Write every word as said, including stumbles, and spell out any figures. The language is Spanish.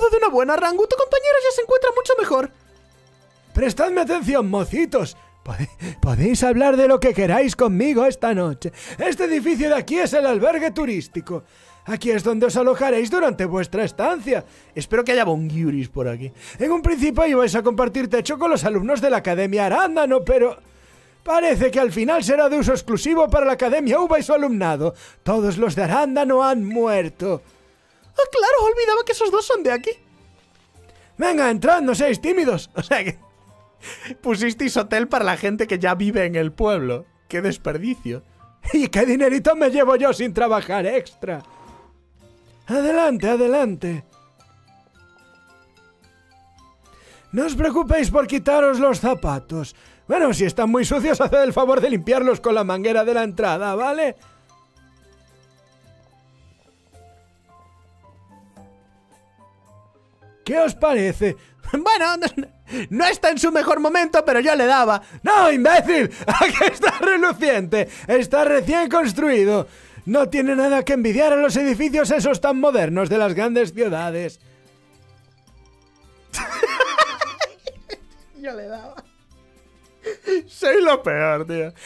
dado de una buena, Rangu. Tu compañero ya se encuentra mucho mejor. Prestadme atención, mocitos. Pode- Podéis hablar de lo que queráis conmigo esta noche. Este edificio de aquí es el albergue turístico. Aquí es donde os alojaréis durante vuestra estancia. Espero que haya bonguiuris por aquí. En un principio ibais a compartir techo con los alumnos de la Academia Arándano, pero parece que al final será de uso exclusivo para la Academia Uva y su alumnado. Todos los de Arándano han muerto. Ah, claro, olvidaba que esos dos son de aquí. Venga, entrad, no seáis tímidos. O sea que pusisteis hotel para la gente que ya vive en el pueblo. ¡Qué desperdicio! ¿Y qué dinerito me llevo yo sin trabajar extra? Adelante, adelante. No os preocupéis por quitaros los zapatos. Bueno, si están muy sucios, haced el favor de limpiarlos con la manguera de la entrada, ¿vale? ¿Qué os parece? Bueno, no, no está en su mejor momento, pero yo le daba. ¡No, imbécil! ¡Aquí está reluciente! Está recién construido. No tiene nada que envidiar a los edificios esos tan modernos de las grandes ciudades. Yo le daba. Soy lo peor, tío.